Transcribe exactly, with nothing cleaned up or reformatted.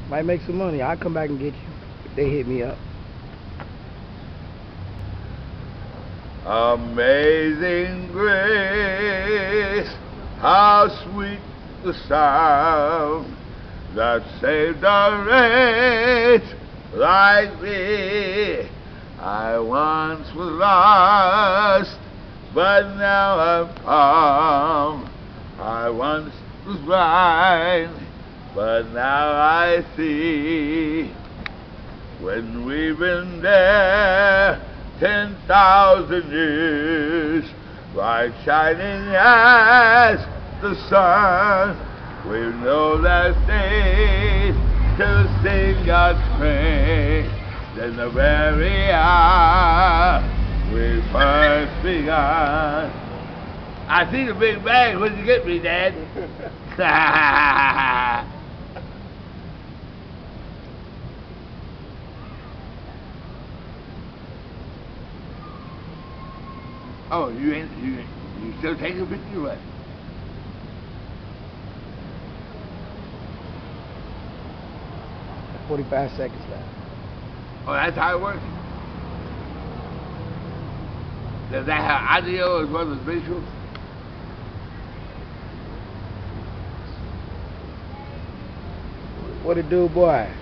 Might make some money. I'll come back and get you if they hit me up. Amazing grace, how sweet the sound that saved a wretch like me. I once was lost, but now I'm found. I once was blind, but now I see. When we've been there ten thousand years, bright shining as the sun, we know that days to sing God's praise. Then the very hour we first begun. I see the big bang when you get me, Dad. Oh, you ain't, you, you still taking a picture of what? forty-five seconds left. Oh, that's how it works? Does that have audio as well as visual? What it do, boy?